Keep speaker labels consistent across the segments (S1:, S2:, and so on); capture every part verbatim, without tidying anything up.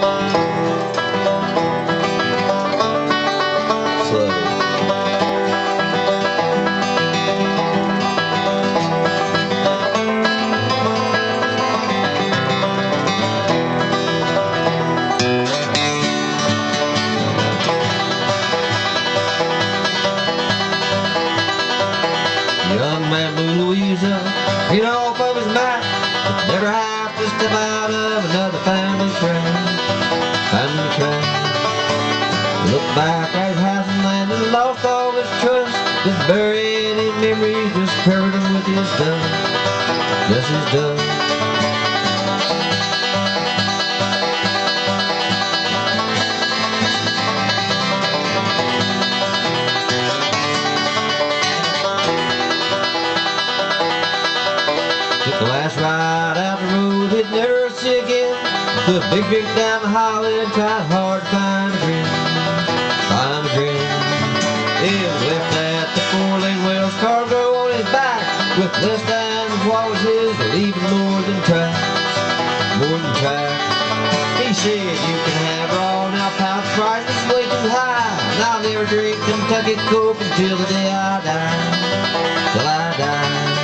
S1: Young man Louisa, you know, from his mind, never have to step out of another family train. Family train. Look back at his house and land and lost all his trust. Just buried his memories, just covered him with his dust. Just his dust. Took the last ride out the road, he'd never see again. Took a big drink down the highway and tried hard to find a grin. Find a grin. He was left at the four-lane wheels, cargo on his back, with less than what was his, leaving more than tracks. More than tracks. He said, you can have her all now, pound price is way too high, and I'll never drink Kentucky Coke until the day I die. Till I die.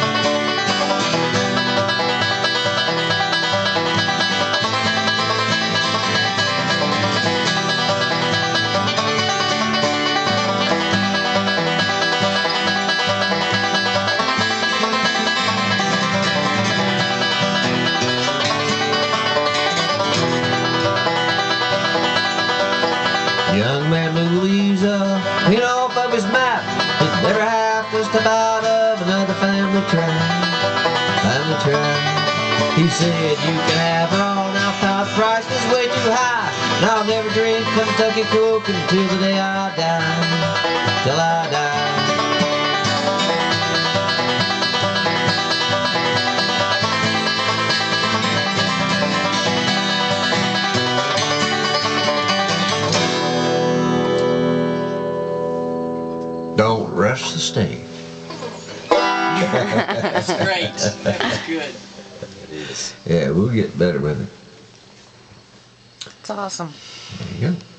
S1: Young man Louisa, you know, from his map, he'd never have to step out of another family train. Family train. He said, you can have her all now, pal, the price is way too high, and I'll never drink Kentucky Coke until the day I die. Till I die. Don't rush the stage.
S2: That's great. That's good.
S3: It is.
S1: Yeah, we'll get better with it.
S2: It's awesome.
S1: There you go.